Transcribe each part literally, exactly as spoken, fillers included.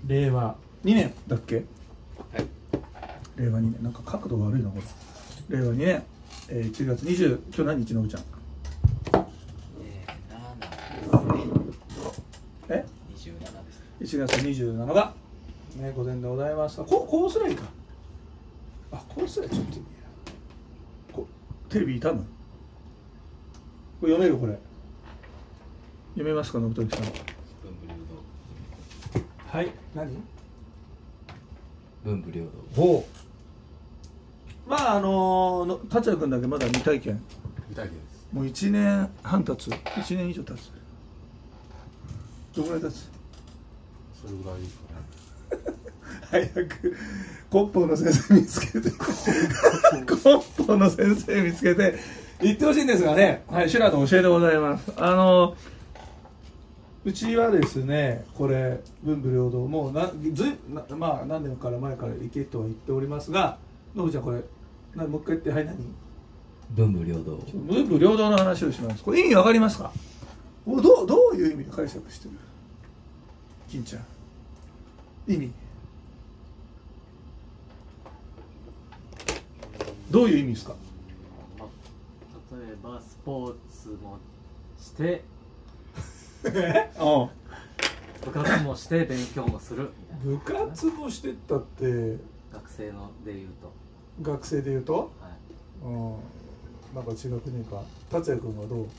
令和にねんだっけ。 はい。 令和にねん、なんか角度悪いなこれ。令和にねん、えー、いちがつにじゅう、今日何日のぶちゃん。えにじゅうななです。 いちがつにじゅうしちが、ね、午前でございます。ここうすりゃいいか。あ、こうすりゃちょっといいな。こテレビ傷む。これ読めるこれ。読めますか、信時さん。 文武両道。 はい。何？ 文武両道。 ほう。まああのー、達也君だけまだ未体験。 未体験です。 もういちねんはん経つ。いちねん以上経つ。どのぐらい経つ？ それぐらいですかね。 早くコッポーの先生見つけてコッポーの先生見つけて言ってほしいんですがね。はい、修羅の教えでございます。あのうちはですね、これ文武両道もうなずいなまあ何年から前から行けとは言っておりますが、のぶちゃんこれなもう一回言って。はい、何？ 文武両道。 文武両道の話をします。これ意味わかりますか？どうどういう意味で解釈してる？金ちゃん、意味どういう意味ですか？ 例えばスポーツもしてうん部活もして勉強もするみたいな。 部活もしてったって学生ので言うと、 学生で言うと、 はい、 うん、なんか違くねえか。達也君はどう？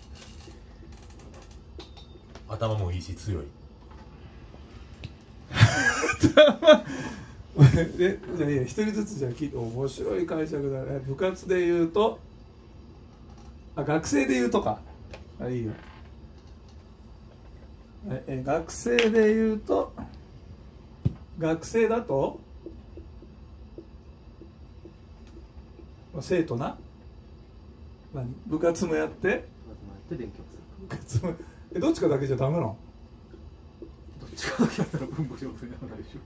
頭もいいし強い。 でじゃあいいや、一人ずつじゃあ聞いて。面白い解釈だね。部活で言うと、あ、学生で言うとか。あ、いいよ。ええ学生で言うと、学生だと生徒な。何？部活もやって部活もやって勉強する。 部活もえどっちかだけじゃダメなの？ どっちかだけやったら文武両道にならないでしょ。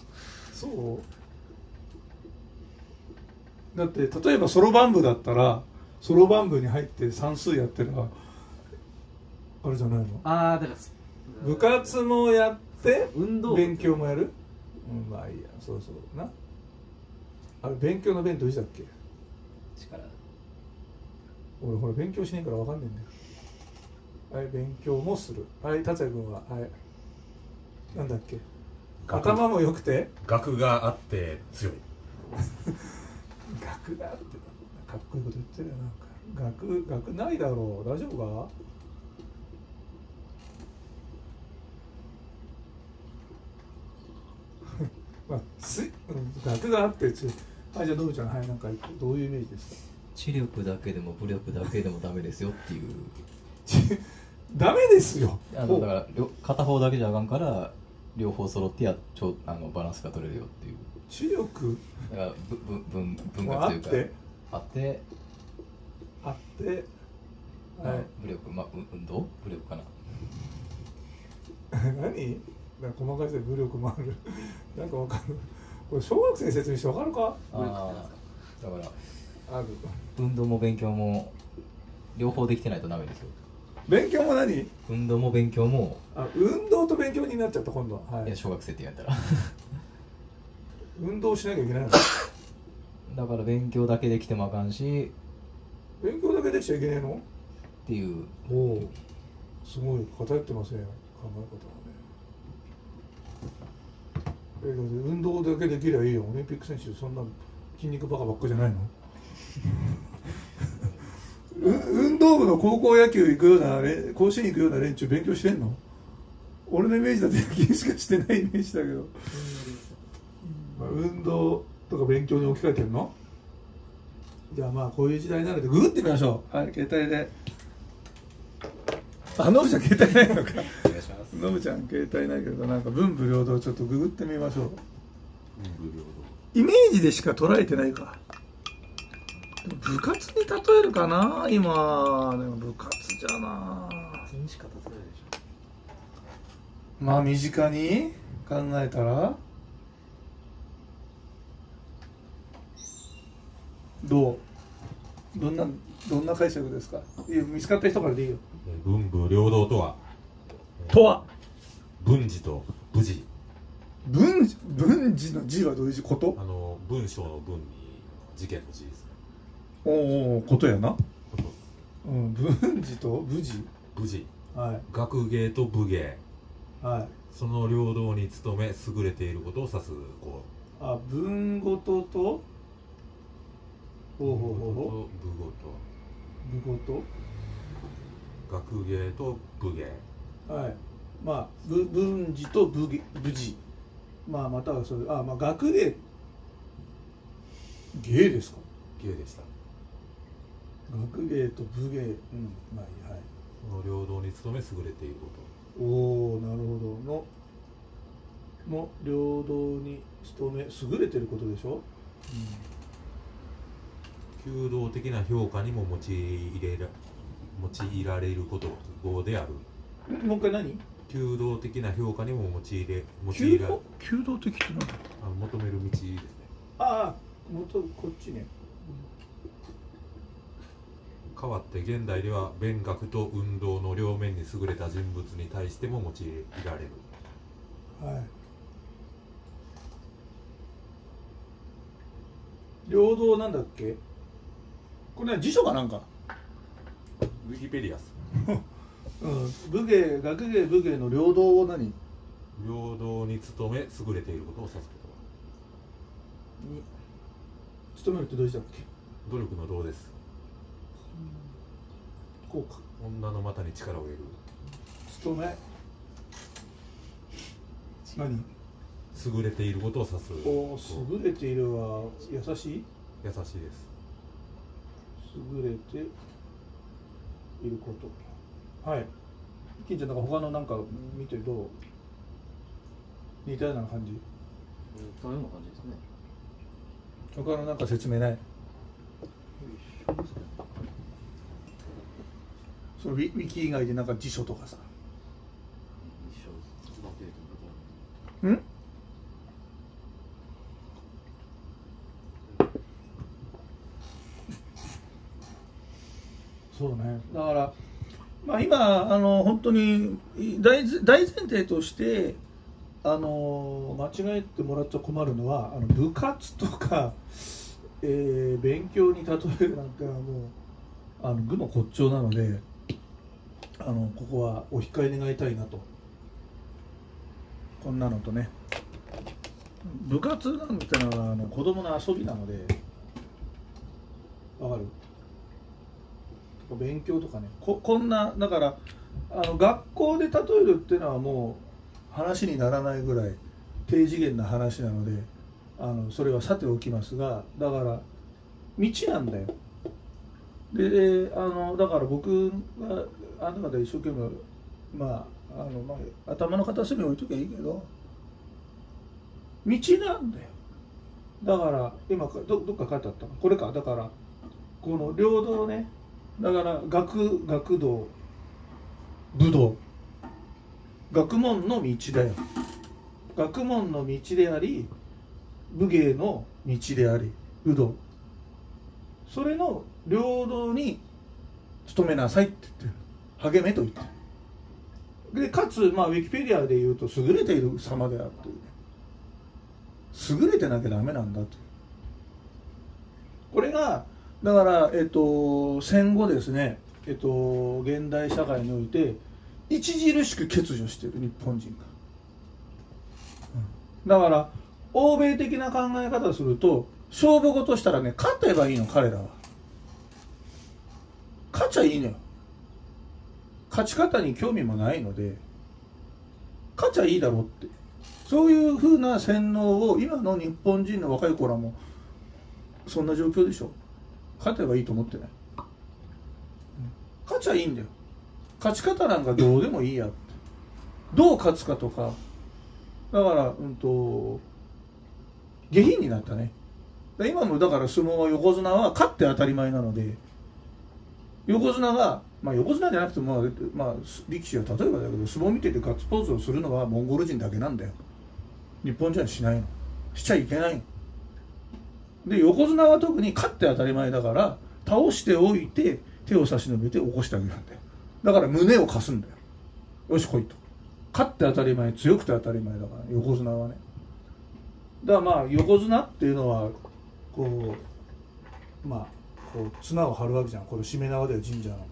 そうだって、例えばソロバン部だったらソロバン部に入って算数やってるらあれじゃないの？ ああ、だから部活もやって運動部勉強もやる。うん、まあいいや。そうそうな。あれ勉強の勉どうしたっけ？ 力。 俺ほら勉強しねえからわかんねえんだよ。はい、勉強もする。はい、達也君ははいなんだっけ？頭も良くて学があって強い。 学があってかっこいいこと言ってるよ。なんか学学ないだろう。大丈夫か？まあ、つい、うん、学があってつい。はい、じゃあのぶちゃん、はい、なんかどういうイメージですか？ 知力だけでも武力だけでもダメですよっていう。 ダメですよ。 あのだから両片方だけじゃあかんから両方揃ってやちょあのバランスが取れるよっていう。 知力だからぶぶ文文学というかあってあって、 まあ、武力、まあ、運動武力かな。 何？なんか細かいで武力もある。なんかわかる。これ小学生に説明してわかるか？ あだからある。 運動も勉強も両方できてないとダメですよ。 勉強も何？ 運動も勉強も。 あ、運動と勉強になっちゃった今度は。はい。 いや小学生って言われたら運動しなきゃいけないの。 だから勉強だけできてもあかんし勉強だけできちゃいけないの？ っていう。 おお、すごい偏ってますね、考え方はね。えだって運動だけできりゃいいよ。オリンピック選手そんな筋肉バカばっかじゃないの？う運動部の高校野球行くような甲子園行くような連中勉強してんの？俺のイメージだと野球しかしてないイメージだけど、まあ、運動とか勉強に置き換えてるの？じゃあまあこういう時代なのでググってみましょう。はい、携帯で。あ、のぶちゃん携帯ないのか。 お願いします。 のぶちゃん携帯ないけど、なんか文武両道ちょっとググってみましょう。 文武両道。 イメージでしか捉えてないか。部活に例えるかな今。でも部活じゃな。 人しか例えるでしょ。 まあ身近に考えたらどうどんなどんな解釈ですか？いいよ、見つかった人からでいいよ。 文武両道とはとは文治と武治文文字の字はどういう字？ことあの文章の文に事件の字ですね。 おおことやな、 ことうん、文字と武字、 武字、 は学芸と武芸、 いはい、 その両道に努め優れていることを指すこあ文語ととうほうほうほうほ武語う武語とと学芸と武芸、 はいまあぶ文字と武芸武字、まあまたはそれあまあ学芸芸ですか、 芸でした。 学芸と武芸、うんまあはい、 その両道に努め優れているこおおなるほどのの両道に努め優れてることでしょ、 と、求道的な評価にも用いれら用いられること語である。 うん、もう一回何？ 求道的な評価にも用いれ用弓いら道弓道的って何だ？ あの求める道ですね。 ああ元こっちね、 代わって現代では勉学と運動の両面に優れた人物に対しても用いられる。 はい両道なんだっけこれは辞書かなんか、 ウィキペディアス。 うん、武芸学芸武芸の両道を何に両道に努め優れていることを指す言努めるってどうしたっけ？ 葉。努力の道です。 こうか女の股に力を入れる。 努め何優れていることを指す。 おお優れているは優しい優しいです。 優れていること。はい金ちゃんなんか他のなんか見てどう似たような感じ？ そういうような感じですね。 他のなんか説明ない？そのウィウィキ以外でなんか辞書とかさん？そうねだからまあ今あの本当に大大前提としてあの間違えてもらっちゃ困るのはあの部活とか、えー、勉強に例えるなんてのはもうあの愚の骨頂なのであのここはお控え願いたいなと。こんなのとね部活なんてのはあの子供の遊びなのでわかる？勉強とかね こ, こんなだからあの学校で例えるっていうのはもう話にならないぐらい低次元な話なのであのそれはさておきますがだから道なんだよ。であのだから僕があなた方一生懸命まああの、まあ、頭の片隅に置いときゃいいけど道なんだよ。だから今 ど, どっか書いてあったのこれかだからこの両道ねだから学学道武道学問の道だよ。学問の道であり武芸の道であり武道それの両道に努めなさいって言ってる励めと言ってるでかつ、まあ、ウィキペディアで言うと優れている様であるという優れてなきゃダメなんだというこれがだから、えっと、戦後ですね、えっと、現代社会において著しく欠如している日本人が、うん、だから欧米的な考え方をすると勝負事したらね勝てばいいの彼らは勝ちゃいいのよ。勝ち方に興味もないので勝ちゃいいだろうってそういうふうな洗脳を今の日本人の若い子らもそんな状況でしょ。勝てばいいと思ってない。勝ちゃいいんだよ。勝ち方なんかどうでもいいやってどう勝つかとかだからうんと下品になったね。今もだから相撲は横綱は勝って当たり前なので横綱がまあ横綱じゃなくても、まあ、力士は例えばだけど相撲見ててガッツポーズをするのはモンゴル人だけなんだよ。日本人はしないの。しちゃいけないの。で横綱は特に勝って当たり前だから倒しておいて手を差し伸べて起こしてあげるんだよ。だから胸を貸すんだよ。よし来いと。勝って当たり前強くて当たり前だから横綱はねだからまあ横綱っていうのはこうまあこう綱を張るわけじゃん。これしめ縄だよ、神社の。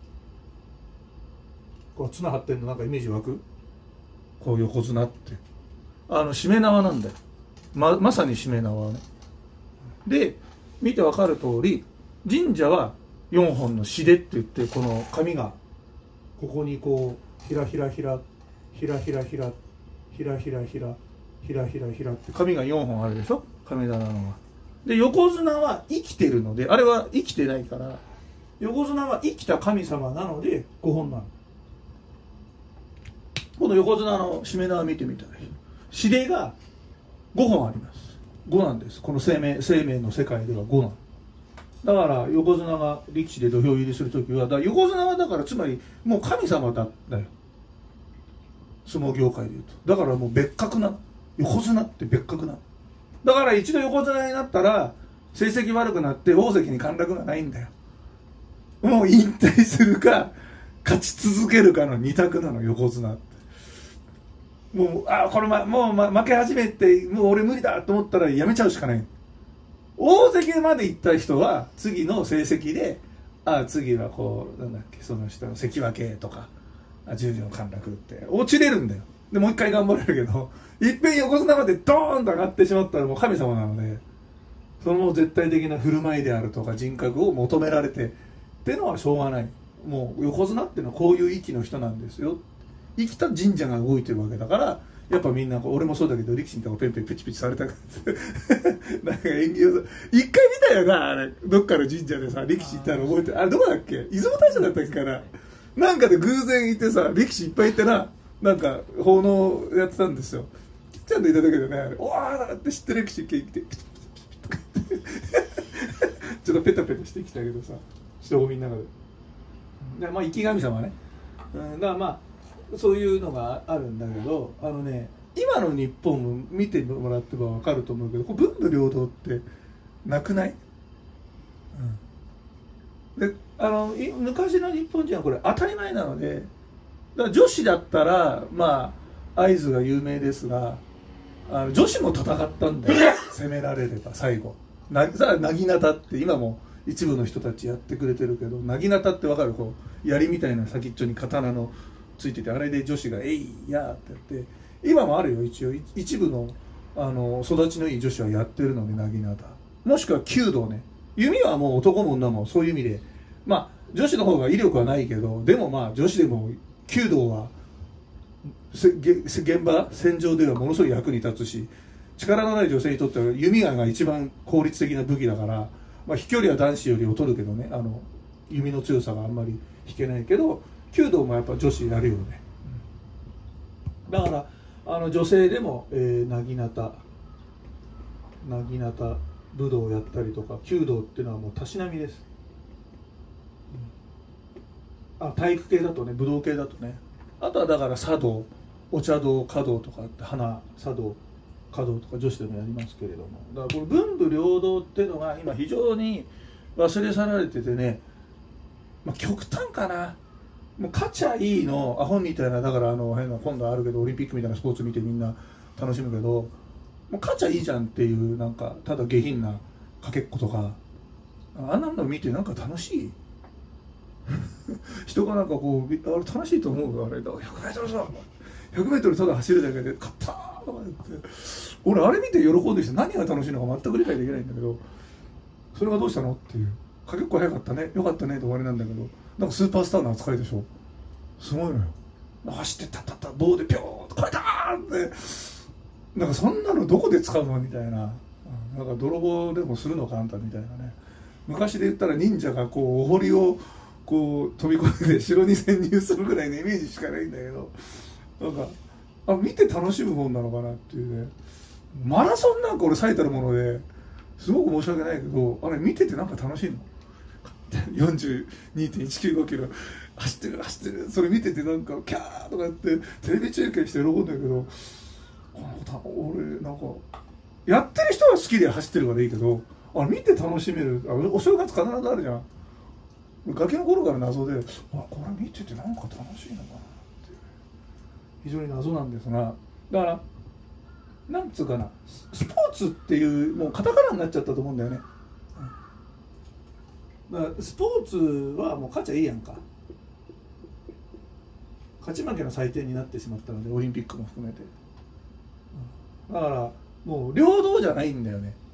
こう綱張ってるのなんかイメージ湧く？こう横綱ってあのしめ縄なんだよ。 ま, まさにしめ縄ね。で見てわかる通り神社はよんほんのしでって言って、この紙がここにこうひらひらひらひらひらひらひらひらひらひらひらひらって紙がよんほんあるでしょ、神棚のが。で横綱は生きてるので、あれは生きてないから、横綱は生きた神様なのでごほんなの。この横綱のしめ縄見てみたら、しでがごほんあります。ごなんです。この生命生命の世界ではごなの。だから横綱が力士で土俵入りするときは、だから横綱はだからつまりもう神様だだよ、相撲業界でいうと。だからもう別格な、横綱って別格な。だから一度横綱になったら成績悪くなって大関に陥落がないんだよ。もう引退するか勝ち続けるかの二択なの、横綱って。もうあこれ、ま、もう、ま、負け始めてもう俺無理だと思ったらやめちゃうしかない。大関まで行った人は次の成績で、あ次はこうなんだっけ、その人の関脇とか十条陥落って落ちれるんだよ。でもう一回頑張れるけど、いっぺん横綱までドーンと上がってしまったらもう神様なので、その絶対的な振る舞いであるとか人格を求められてってのはしょうがない。もう横綱っていうのはこういう域の人なんですよ。生きた神社が動いてるわけだから、やっぱみんな俺もそうだけど力士にとかペンペンペチペチされたからなんか演技を一回見たよな、あれどっかの神社でさ力士いたの覚えてる？あれどこだっけ、出雲大社だったっけかな、なんかで偶然いてさ力士いっぱいいてな、なんか奉納やってたんですよ。きっちゃんといただけどね、あれおわーって知ってる力士来てちょっとペタペタしてきたけどさ、人混みの中で。でまあ生き神様ね、うん、だからまあそういうのがあるんだけど、あのね今の日本を見てもらってば分かると思うけど、こう文武両道ってなくない？うん、であの昔の日本人はこれ当たり前なので、だから女子だったらまあ会津が有名ですが、あの女子も戦ったんだよ攻められれば最後なさなぎなたって今も一部の人たちやってくれてるけど、なぎなたって分かる？こう槍みたいな先っちょに刀のついてて、あれで女子が「えいやー」ってやって、今もあるよ一応一部のあの育ちのいい女子はやってるので、なぎなたもしくは弓道ね。弓はもう男も女もそういう意味で、まあ女子の方が威力はないけど、でもまあ女子でも弓道は現場戦場ではものすごい役に立つし、力のない女性にとっては弓が一番効率的な武器だから、まあ、飛距離は男子より劣るけどね、あの弓の強さがあんまり引けないけど、弓道もやっぱ女子やるよね。だからあの女性でも、えー、なぎなたなぎなた武道をやったりとか、弓道っていうのはもうたしなみです。あ体育系だとね、武道系だとね、あとはだから茶道、お茶道、華道とかって花茶道華道とか女子でもやりますけれども、だからこの文武両道っていうのが今非常に忘れ去られててね、まあ、極端かな。もう勝ちゃいいのアホみたいな、だからあの変な今度あるけどオリンピックみたいなスポーツ見てみんな楽しむけど、もう勝ちゃいいじゃんっていう、なんかただ下品なかけっことか、あんなの見てなんか楽しい人がなんかこうあれ楽しいと思う。あれだひゃくメートルさひゃくメートルただ走るだけで勝ったーとか言って、俺あれ見て喜んでる人何が楽しいのか全く理解できないんだけど、それがどうしたのっていう、かけっこ早かったねよかったねで終わりなんだけど、なんかスーパースターの扱いでしょ。すごいのよ。走ってタッタッタ棒でピョーッと超えたーって、なんかそんなのどこで使うのみたいな、なんか泥棒でもするのかあんたみたいなね。昔で言ったら忍者がこうお堀をこう飛び越えて城に潜入するぐらいのイメージしかないんだけど、なんかあ見て楽しむもんなのかなっていうね。マラソンなんか俺最たるものですごく申し訳ないけど、あれ見ててなんか楽しいの。よんじゅうにてんいちきゅうごキロ走ってる走ってる、それ見ててなんかキャーとかやってテレビ中継して喜んだけど、俺なんかやってる人は好きで走ってるからいいけど、あ見て楽しめる、あお正月必ずあるじゃん。ガキの頃から謎で、あこれ見ててなんか楽しいのかなっていう、非常に謎なんですが、だからなんつうかな、スポーツっていうもうカタカナになっちゃったと思うんだよね。だからスポーツはもう勝ちゃいいやんか。勝ち負けの祭典になってしまったので、オリンピックも含めて。だからもう平等じゃないんだよね、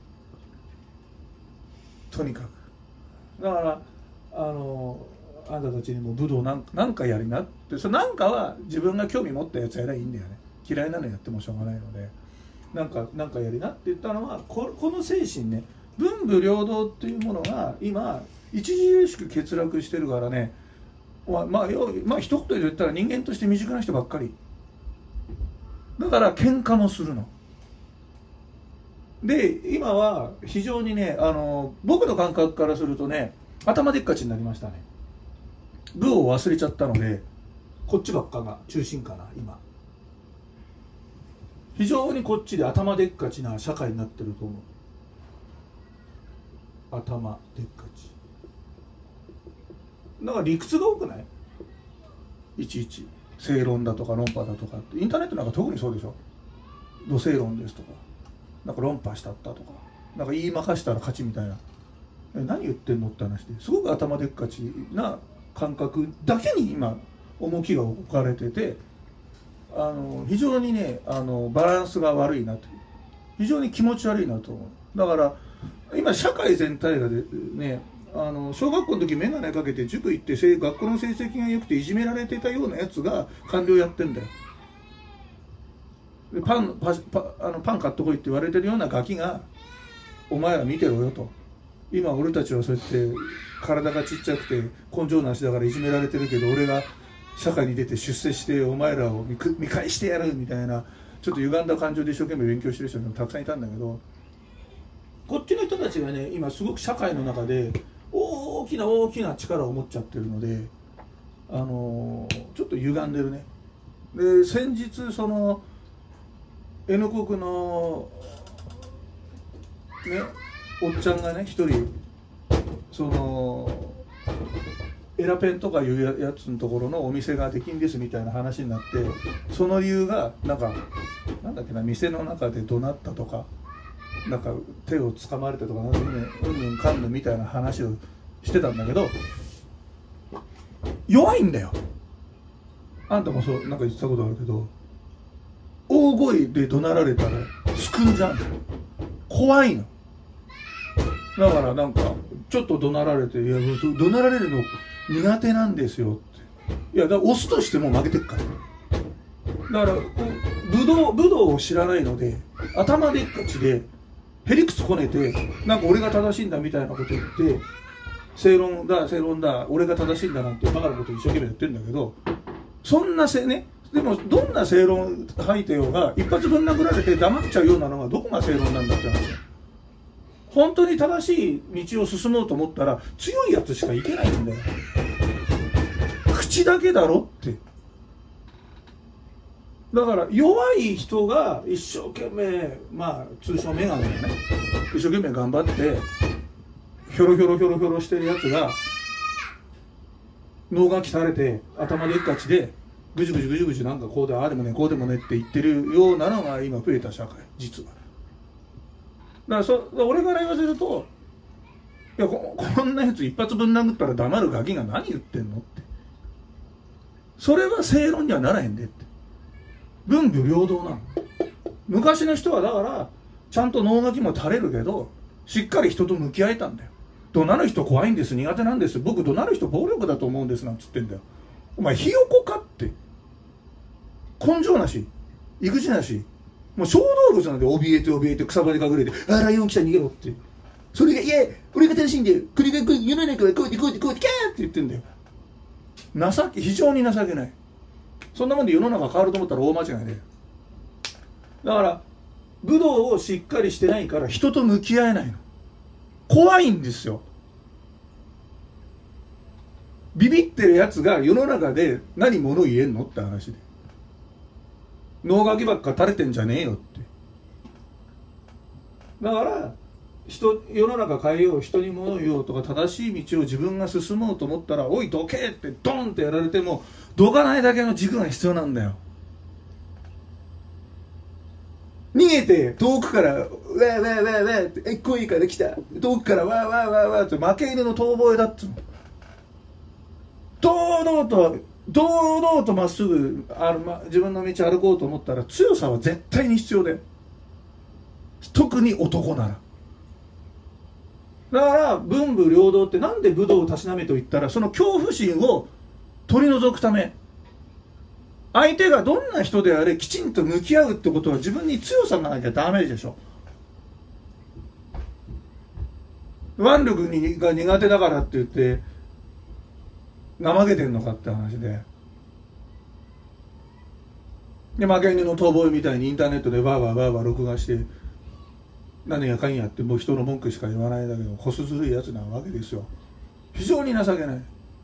とにかく。だからあのあんたたちにも武道なんなんかやりなって、それなんかは自分が興味持ったやつやりゃいいんだよね。嫌いなのやってもしょうがないので、なんかなんかやりなって言ったのはここの精神ね、文武両道っていうものが今著しく欠落してるからね。まあ、まあ、よまあ一言で言ったら人間として未熟な人ばっかりだから喧嘩もするので、今は非常にね、あの僕の感覚からするとね、頭でっかちになりましたね。武を忘れちゃったので、こっちばっかが中心かな。今非常にこっちで頭でっかちな社会になってると思う。頭でっかちだから理屈が多くない？いちいち正論だとか論破だとかって、インターネットなんか特にそうでしょ。土正論ですとか、なんか論破したったとか、なんか言いまかしたら勝ちみたいな、え何言ってんのって話で、すごく頭でっかちな感覚だけに今重きが置かれてて、あの非常にね、あのバランスが悪いなと、非常に気持ち悪いなと思う。だから今社会全体がでね、あの小学校の時眼鏡かけて塾行って学校の成績が良くていじめられてたようなやつが官僚やってんだよ。でパンパパあのパン買ってこいって言われてるようなガキが、お前ら見てろよと、今俺たちはそうやって体がちっちゃくて根性なしだからいじめられてるけど、俺が社会に出て出世してお前らを 見, 見返してやるみたいな、ちょっと歪んだ感情で一生懸命勉強してる人もたくさんいたんだけど、こっちの人たちがね、今すごく社会の中で大きな大きな力を持っちゃってるので、あのー、ちょっと歪んでるね。で先日その N 国のねおっちゃんがね一人、そのエラペンとかいうやつのところのお店ができんですみたいな話になって、その理由がなんかなんだっけな、店の中で怒鳴ったとか、なんか手を掴まれたとか、うんぬんかんぬんみたいな話をしてたんだけど、弱いんだよ。あんたもそうなんか言ってたことあるけど、大声で怒鳴られたらすくんじゃん。怖いの。だからなんかちょっと怒鳴られて、いや怒鳴られるの苦手なんですよって。いやだからオスとしても負けてっから。だから武道武道を知らないので、頭でっかちでへりくつこねて、なんか俺が正しいんだみたいなこと言って、正論だ正論だ俺が正しいんだなんてバカなこと一生懸命やってるんだけど、そんなせね、でもどんな正論吐いてようが一発ぶん殴られて黙っちゃうようなのがどこが正論なんだって話。本当に正しい道を進もうと思ったら強いやつしかいけないんだよ。口だけだろって。だから弱い人が一生懸命、まあ通称メガネがね、一生懸命頑張ってひょろひょろひょろひょろしてるやつが脳が鍛れて頭でっかちでぐじゅぐじゅぐじゅぐじゅなんかこうでああでもねこうでもねって言ってるようなのが今増えた社会、実は。だからそ俺から言わせると、いや こ, こんなやつ一発ぶん殴ったら黙るガキが何言ってんのって、それは正論にはならへんでって。文武両道なの。昔の人はだからちゃんと能書きも垂れるけど、しっかり人と向き合えたんだよ。怒鳴る人怖いんです、苦手なんです、僕怒鳴る人暴力だと思うんですなんつってんだよ。お前ひよこかって。根性なし育児なし、もう小動物なんで、怯えて怯えて草場で隠れて、あライオン来た逃げろって、それがいや俺が正しいんだよ、国が世の中はこうやってこうやってこうやってキャーって言ってんだよ。情け非常に情けない。そんなもんで世の中変わると思ったら大間違いで、だから武道をしっかりしてないから人と向き合えないの。怖いんですよ。ビビってるやつが世の中で何物言えんのって話で、脳書きばっか垂れてんじゃねえよって。だから人世の中変えよう、人に物言おうとか正しい道を自分が進もうと思ったら、おいどけってドンってやられてもどかないだけの軸が必要なんだよ。逃見えて遠くから「わーわーわーわー」って「えっこいいから来た」遠くから「わーわーわーわー」って負け犬の遠吠えだっつうの。堂々と堂々とまっすぐある、ま、自分の道歩こうと思ったら強さは絶対に必要で、特に男なら。だから文武両道ってなんで武道をたしなめと言ったら、その恐怖心を取り除くため、相手がどんな人であれきちんと向き合うってことは自分に強さがなきゃダメでしょ。腕力にが苦手だからって言って怠けてんのかって話で、で負け犬の遠吠えみたいにインターネットでバーバーバーバー録画して何やかんやってもう人の文句しか言わないだけどこすずるいやつなわけですよ。非常に情けない。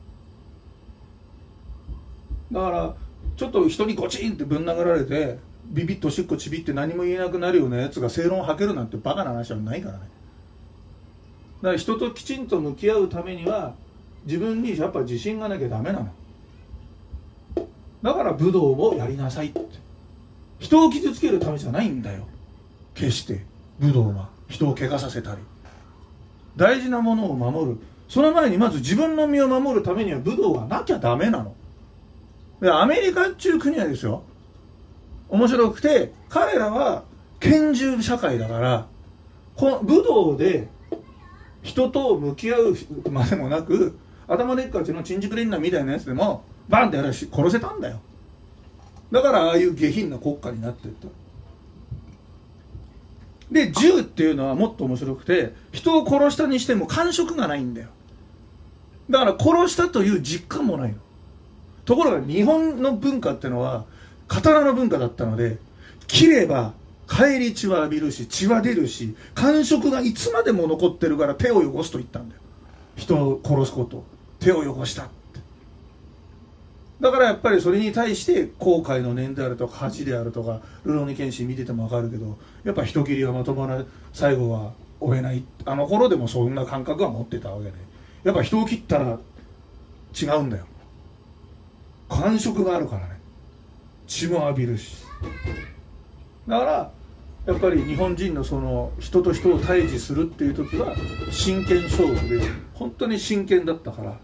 だからちょっと人にゴチンってぶん殴られてビビッとおしっこちびって何も言えなくなるようなやつが正論を吐けるなんてバカな話はないからね。だから人ときちんと向き合うためには自分にやっぱ自信がなきゃダメなの。だから武道をやりなさいって。人を傷つけるためじゃないんだよ。決して武道は人を怪我させたり、大事なものを守る。その前にまず自分の身を守るためには武道がなきゃダメなの。でアメリカっていう国はですよ、面白くて彼らは拳銃社会だから、この武道で人と向き合うまでもなく、頭でっかちのチンジクリンナーみたいなやつでもバンってやらし殺せたんだよ。だからああいう下品な国家になっていった。で銃っていうのはもっと面白くて、人を殺したにしても感触がないんだよ。だから殺したという実感もないの。ところが日本の文化っていうのは刀の文化だったので、切れば返り血は浴びるし血は出るし、感触がいつまでも残ってるから手を汚すと言ったんだよ。人を殺すこと、手を汚したって。だからやっぱりそれに対して後悔の念であるとか恥であるとか、ルローニケンシン見てても分かるけど、やっぱ人斬りはまともな最後は追えない。あの頃でもそんな感覚は持ってたわけで、やっぱ人を切ったら違うんだよ。感触があるからね。血も浴びるし。だからやっぱり日本人のその人と人を対峙するっていう時は真剣勝負で、本当に真剣だったから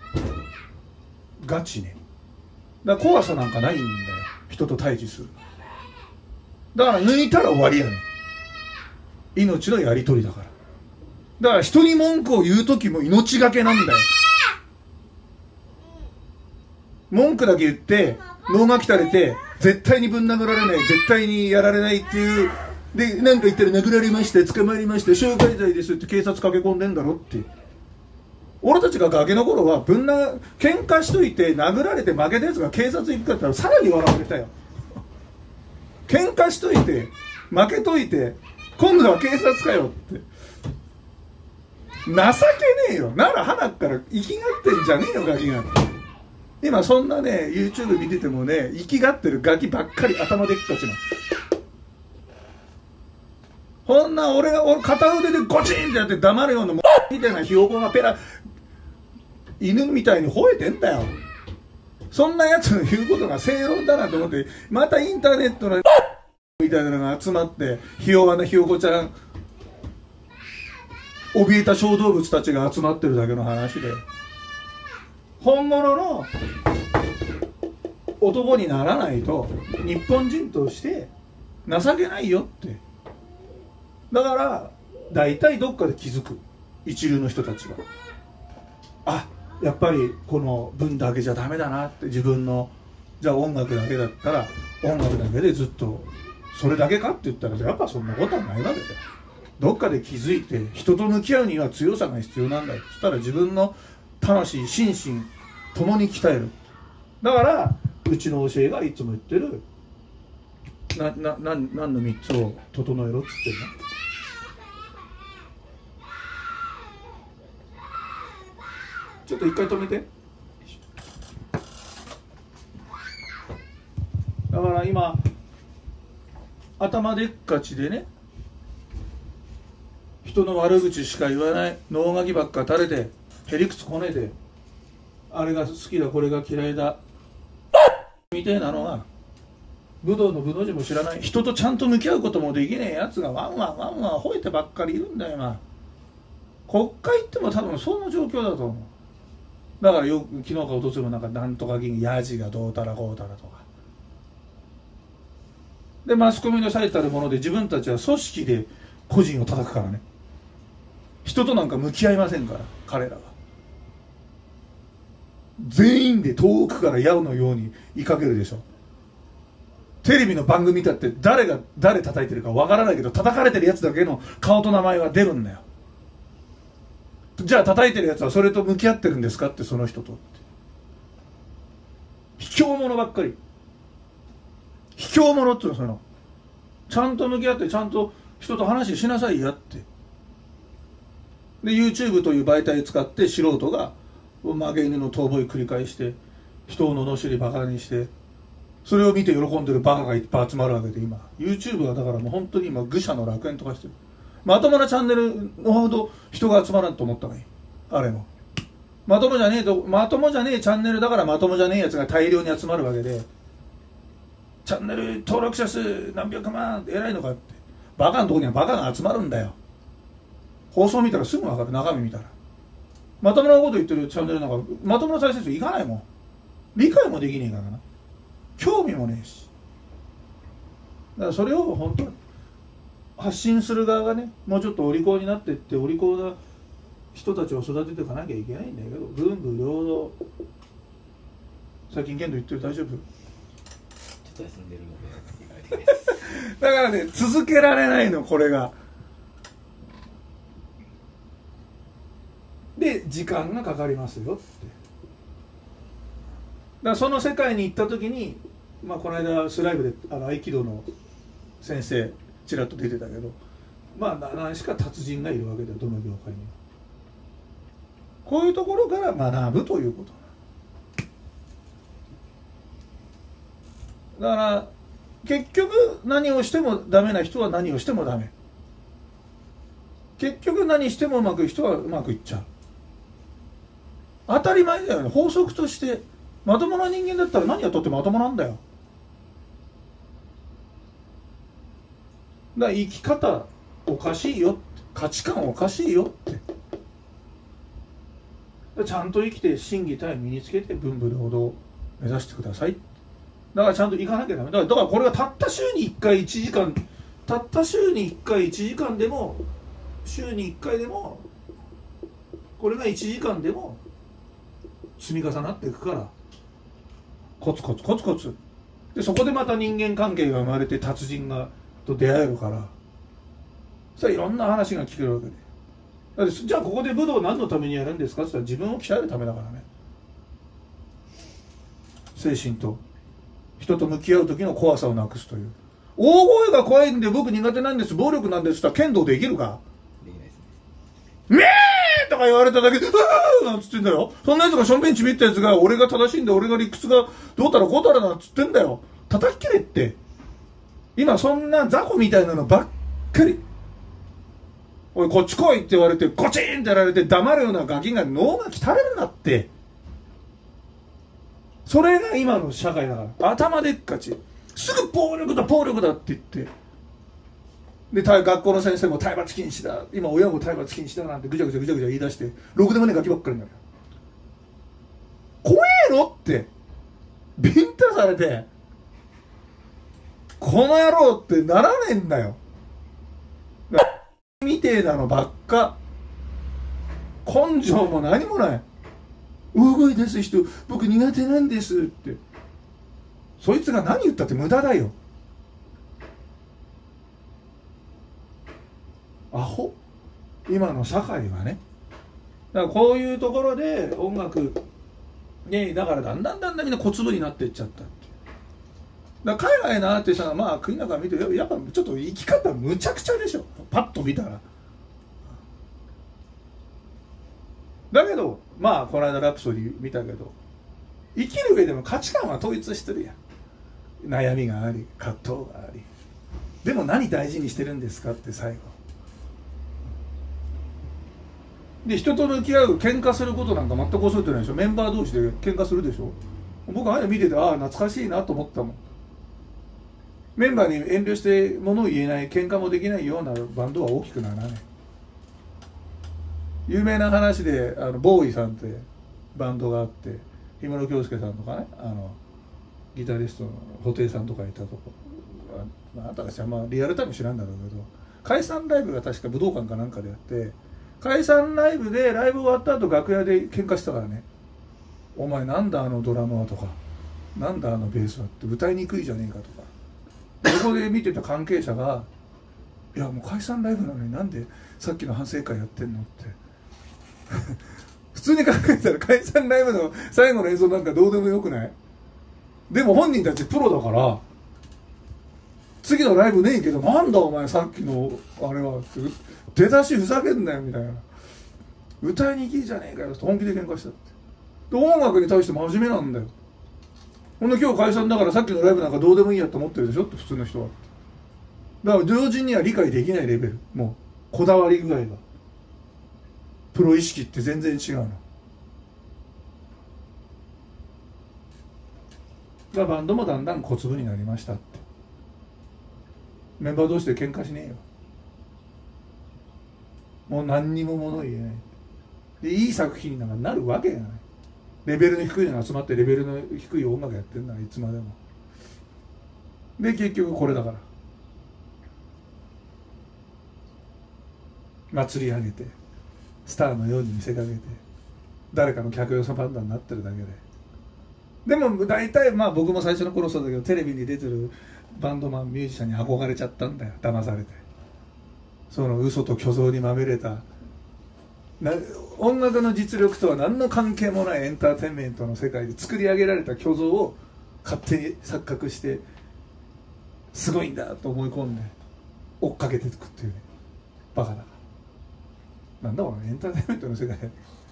ガチね。だから怖さなんかないんだよ、人と対峙する。だから抜いたら終わりやねん。命のやり取りだから。だから人に文句を言う時も命がけなんだよ。文句だけ言って脳が鍛れて絶対にぶん殴られない、絶対にやられないっていうで、なんか言ったら殴られました、捕まりました、傷害罪ですって警察駆け込んでんだろって。俺たちがガキの頃はぶんな喧嘩しといて殴られて負けたやつが警察行くかって言ったらさらに笑われたよ。喧嘩しといて負けといて今度は警察かよって情けねえよ。なら鼻から生きがってんじゃねえよガキが。今そんなね YouTube 見ててもね、生きがってるガキばっかり、頭でっかちの。こんな俺が俺片腕でゴチンってやって黙るようなもみたいなひよこがペラ犬みたいに吠えてんだよ。そんなやつの言うことが正論だなと思って、またインターネットのみたいなのが集まってひ弱なひよこちゃん、怯えた小動物たちが集まってるだけの話で、本物の男にならないと日本人として情けないよって。だから大体どっかで気づく、一流の人たちが、あ、やっぱりこの文だけじゃダメだなって。自分のじゃあ音楽だけだったら音楽だけでずっとそれだけかって言ったらやっぱそんなことはないわけで、どっかで気づいて人と向き合うには強さが必要なんだよ。そしたら自分の魂心身ともに鍛える。だからうちの教えがいつも言ってるななな何のみっつを整えろっつってるの。ちょっと一回止めて。だから今頭でっかちでね、人の悪口しか言わない、能書きばっか垂れてへりくつこねて、あれが好きだこれが嫌いだみたいなのが武道の武道人も知らない、人とちゃんと向き合うこともできねえやつがワンワンワンワン吠えてばっかりいるんだよ今。国会行っても多分その状況だと思う。だからよく昨日かおとついもなんかなんとか議員ヤジがどうたらこうたらとかで、マスコミの最たるもので自分たちは組織で個人を叩くからね。人となんか向き合いませんから彼らは。全員で遠くから矢のように追いかけるでしょ。テレビの番組だって誰が誰叩いてるかわからないけど、叩かれてるやつだけの顔と名前は出るんだよ。じゃあ叩いてるやつはそれと向き合ってるんですかって、その人とって。卑怯者ばっかり。卑怯者っていうのはそのちゃんと向き合ってちゃんと人と話しなさいやって。で YouTube という媒体を使って素人が曲げ犬の遠吠え繰り返して人を罵りバカにして、それを見て喜んでるバカがいっぱい集まるわけで、今 YouTube はだからもう本当に今愚者の楽園とかしてる。まともなチャンネルのほど人が集まらんと思った方がいい。あれもまともじゃねえと、まともじゃねえチャンネルだからまともじゃねえやつが大量に集まるわけで、チャンネル登録者数何百万って偉いのかって。バカのとこにはバカが集まるんだよ。放送見たらすぐ分かる、中身見たら。まともなこと言ってるチャンネルなんかまともな再生数いかないもん。理解もできねえからな、興味もねえし。だからそれを本当に発信する側がね、もうちょっとお利口になっていって、お利口な人たちを育てていかなきゃいけないんだけど、文武両道。最近剣道言ってる、大丈夫？ ちょっと休んでるので意外ですだからね、続けられないのこれが。で時間がかかりますよって。だからその世界に行った時に、まあこの間スライブであの合気道の先生ちらっと出てたけど、まあ何しか達人がいるわけだよ、どの業界には。こういうところから学ぶということだから結局何をしてもダメな人は何をしてもダメ。結局何してもうまくいく人はうまくいっちゃう。当たり前だよね、法則として。まともな人間だったら何やっとってまともなんだよ。だから生き方おかしいよって、価値観おかしいよって。ちゃんと生きて真偽体身につけて文武両道を目指してください。だからちゃんと行かなきゃダメだから。だからこれがたった週にいっかいいちじかん、たった週にいっかいいちじかんでも、週にいっかいでも、これがいちじかんでも積み重なっていくから、コツコツコツコツで、そこでまた人間関係が生まれて達人がと出会えるから、それいろんな話が聞けるわけで。だってじゃあここで武道を何のためにやるんですかって言ったら、自分を鍛えるためだからね。精神と人と向き合う時の怖さをなくすという。大声が怖いんで僕苦手なんです、暴力なんですって言ったら剣道できるか？ できないですね。 めーとか言われただけで、うーなんつってんだよ。そんなやつがしょんべんちびったやつが、俺が正しいんだ、俺が理屈がどうたらこうたらなんつってんだよ。叩き切れって。今そんな雑魚みたいなのばっかり。おいこっち来いって言われてゴチンってやられて黙るようなガキが脳が鍛えるなって。それが今の社会だから。頭でっかち。すぐ暴力だ暴力だって言って。で学校の先生も体罰禁止だ、今親も体罰禁止だなんてぐちゃぐちゃぐちゃぐちゃ言い出して、ろくでもねえガキばっかりになるよ。怖えのってビンタされて、この野郎ってならねえんだよ。みてえなのばっか。根性も何もない。大声出す人僕苦手なんですって。そいつが何言ったって無駄だよ。アホ。今の社会はね。だからこういうところで音楽ね、だからだんだんだんだんみんな小粒になっていっちゃったっていう。だから海外のアーティストはまあ国なんか見てやっぱちょっと生き方むちゃくちゃでしょ、パッと見たら。だけどまあこの間ラプソディ見たけど、生きる上でも価値観は統一してるやん。悩みがあり葛藤があり、でも何大事にしてるんですかって最後で、人と向き合う、喧嘩することなんか全く恐れてないでしょ。メンバー同士で喧嘩するでしょ。僕ああいうの見てて、ああ懐かしいなと思ったもん。 メンバーに遠慮して物を言えない喧嘩もできないようなバンドは大きくならない。有名な話であのボーイさんってバンドがあって、氷室京介さんとかね、あのギタリストの布袋さんとかいたとこ、あなたたちはまあリアルタイム知らんだろうけど、解散ライブが確か武道館かなんかでやって、解散ライブでライブ終わった後楽屋で喧嘩したからね、お前なんだあのドラムはとか、なんだあのベースはって歌いにくいじゃねえかとか、そこで見てた関係者が「いやもう解散ライブなのになんでさっきの反省会やってんの?」って普通に考えたら解散ライブの最後の映像なんかどうでもよくない？でも本人たちプロだから次のライブねえけど、なんだお前さっきのあれはって出だしふざけんなよみたいな、歌いにきいじゃねえかよって本気で喧嘩したって。で音楽に対して真面目なんだよ。ほんで今日解散だからさっきのライブなんかどうでもいいやと思ってるでしょって普通の人は。だから常人には理解できないレベル、もうこだわり具合が、プロ意識って全然違うの。だからバンドもだんだん小粒になりましたって。メンバー同士で喧嘩しねえよ。もう何にも物言えないで、いい作品なんかなるわけがない。レベルの低いのが集まってレベルの低い音楽やってんだらいつまでも。で結局これだから祭り上げてスターのように見せかけて誰かの客寄せバンドになってるだけで。でも大体まあ僕も最初の頃そうだけど、テレビに出てるバンドマンミュージシャンに憧れちゃったんだよ、騙されて。その嘘と虚像にまみれたな音楽の実力とは何の関係もないエンターテインメントの世界で作り上げられた虚像を勝手に錯覚してすごいんだと思い込んで追っかけていくっていうね、バカだからなんだこのエンターテインメントの世界だ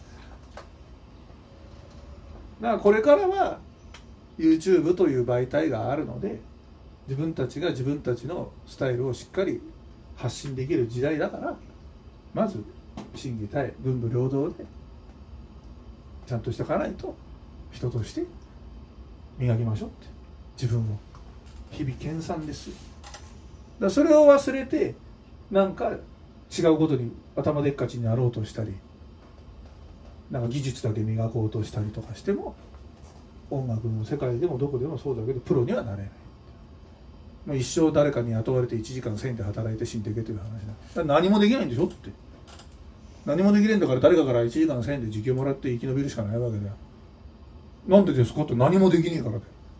からこれからは YouTube という媒体があるので、自分たちが自分たちのスタイルをしっかり発信できる時代だから、まず心技体文武両道でちゃんとしておかないと人として磨きましょうって、自分を日々研鑽ですよ。だからそれを忘れてなんか違うことに頭でっかちになろうとしたり、なんか技術だけ磨こうとしたりとかしても、音楽の世界でもどこでもそうだけどプロにはなれない。もう一生誰かに雇われていちじかんせんえんで働いて死んでいけという話だ。だから何もできないんでしょって。何もできないんだから誰かからいちじかんせんえんで時給もらって生き延びるしかないわけだよ。なんでですかって、何もできねえからだよ。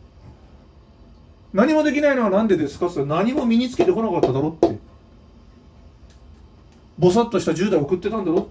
何もできないのはなんでですかって、何も身につけてこなかっただろって。ぼさっとしたじゅう代送ってたんだろって。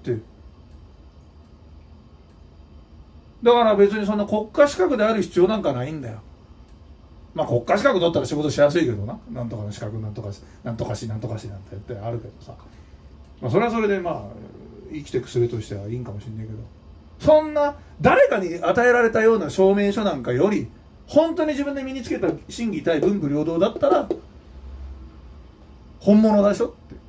だから別にそんな国家資格である必要なんかないんだよ。まあ国家資格取ったら仕事しやすいけどな、なんとかの資格なんとかしなんとかしなんとかしなんて言ってあるけどさ、まあ、それはそれでまあ生きていく術としてはいいんかもしれないけど、そんな誰かに与えられたような証明書なんかより本当に自分で身につけた心技体文武両道だったら本物でしょって。だ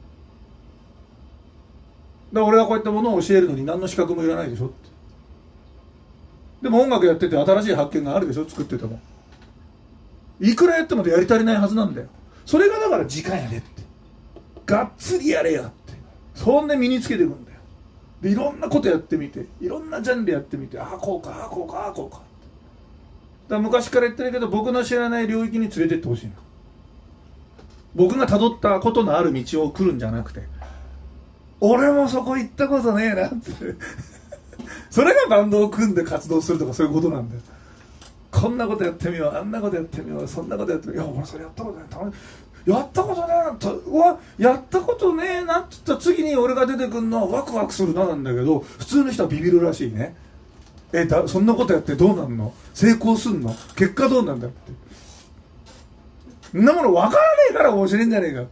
から俺はこういったものを教えるのに何の資格もいらないでしょって。でも音楽やってて新しい発見があるでしょ、作ってても。いくらやってもやり足りないはずなんだよ。それがだから時間やでって、がっつりやれやって、そんで身につけていくんだよ。でいろんなことやってみて、いろんなジャンルやってみて、ああこうかああこうかああこうかって。だから昔から言ってるけど、僕の知らない領域に連れてってほしいな。僕が辿ったことのある道を来るんじゃなくて、俺もそこ行ったことねえなってそれがバンドを組んで活動するとかそういうことなんだよ。こんなことやってみよう、あんなことやってみよう、そんなことやってみよう、いや俺それやったことない、たまにやったことねえなと、うわやったことねえなって言ったら次に俺が出てくるのはワクワクするななんだけど、普通の人はビビるらしいね。えだそんなことやってどうなんの、成功すんの、結果どうなんだって、そんなもの分からねえから面白いんじゃねえかって。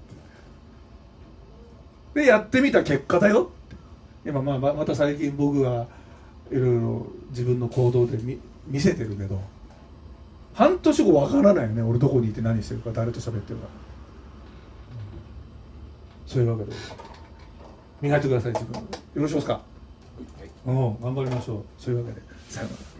でやってみた結果だよって。今まあまた最近僕がいろいろ自分の行動で 見, 見せてるけど、半年後わからないよね、俺どこにいて何してるか、誰と喋ってるか。そういうわけで磨いてください、自分よろしいですか。うん、頑張りましょう。そういうわけでさよなら。